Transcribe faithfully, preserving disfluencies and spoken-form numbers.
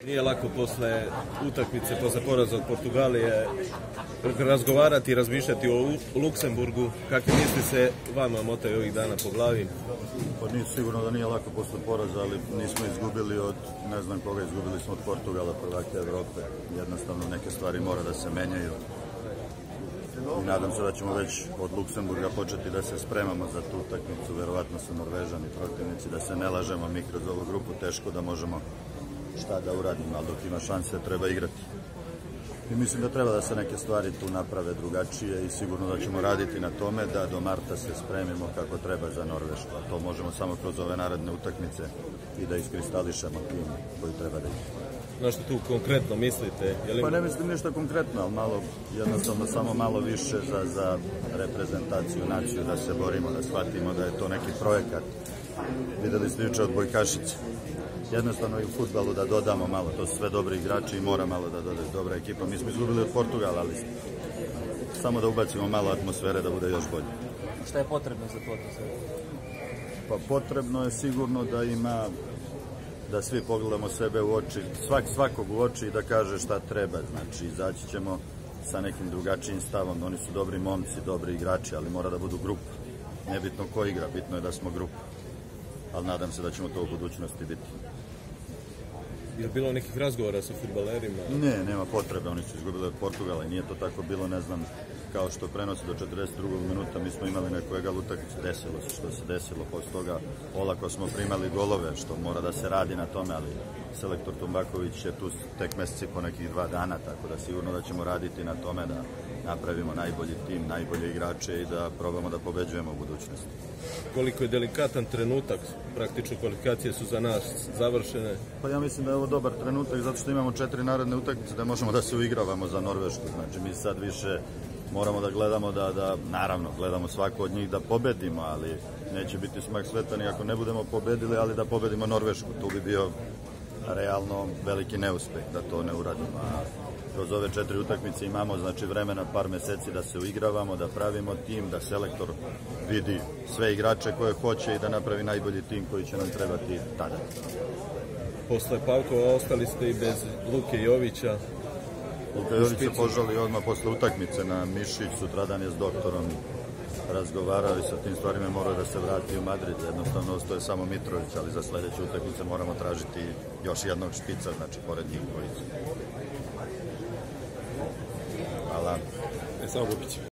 Nije lako posle utakmice, posle poraza od Portugalije razgovarati i razmišljati o Luksemburgu. Kakve misli se vama motaju ovih dana po glavi? Pa nije sigurno da nije lako posle poraza, ali nismo izgubili od, ne znam koga, izgubili smo od Portugala, prvaka Evrope. Jednostavno neke stvari mora da se menjaju. I nadam se da ćemo već od Luksemburga početi da se spremamo za tu utakmicu. Verovatno su Norvežani protivnici, da se ne lažemo, mi kroz ovu grupu teško da možemo šta da uradimo, ali dok ima šanse treba igrati. I mislim da treba da se neke stvari tu naprave drugačije i sigurno da ćemo raditi na tome da do marta se spremimo kako treba za Norvešku. A to možemo samo kroz ove naredne utakmice i da iskristališemo tim koji treba da ih. Na što tu konkretno mislite? Pa ne mislim ništa konkretno, ali malo, jednostavno samo malo više za, za reprezentaciju, naciju, da se borimo, da shvatimo da je to neki projekat. Videli ste juče od Bojkašića. Jednostavno i u fudbalu da dodamo malo, to su sve dobri igrači i mora malo da dodaju dobra ekipa. Mi smo izgubili od Portugala, ali samo da ubacimo malo atmosfere da bude još bolje. Šta je potrebno za to? Pa potrebno je sigurno da ima, da svi pogledamo sebe u oči, svak, svakog u oči i da kaže šta treba. Znači, izaći ćemo sa nekim drugačijim stavom. Oni su dobri momci, dobri igrači, ali mora da budu grupa. Nebitno ko igra, bitno je da smo grupa. Ali nadam se da ćemo to u budućnosti biti. Je li bilo nekih razgovora sa fudbalerima? Ne, nema potrebe, oni su izgubili od Portugala i nije to tako bilo, ne znam, kao što prenosi do četrdeset drugog minuta, mi smo imali neku egal utakmicu, desilo se što se desilo, posle toga olako smo primali golove, što mora da se radi na tome, ali selektor Tumbaković je tu tek meseci po nekih dva dana, tako da sigurno da ćemo raditi na tome da napravimo najbolji tim, najbolje igrače i da probamo da pobeđujemo u budućnosti. Koliko je delikatan trenutak, praktično kvalifikacije su za nas završene? Pa ja mislim da je ovo dobar trenutak zato što imamo četiri naredne utakmice da možemo da se uigravamo za Norvešku. Znači mi sad više moramo da gledamo da, da naravno, gledamo svako od njih da pobedimo, ali neće biti smak sveta ni ako ne budemo pobedili, ali da pobedimo Norvešku. Tu bi bio realno veliki neuspeh da to ne uradimo. A kroz ove četiri utakmice imamo znači vremena par meseci da se uigravamo, da pravimo tim, da selektor vidi sve igrače koje hoće i da napravi najbolji tim koji će nam trebati tada. Posle Pavkova ostali ste i bez Luke Jovića. Luka Jović se požali odmah posle utakmice na Mišić, sutradan je s doktorom razgovarao i sa tim stvarima mora da se vrati u Madrid. Jednostavno ostaje samo Mitrović, ali za sledeće utakmice moramo tražiti još jednog špica, znači pored njih koji su. Hvala. E, samo Bukić.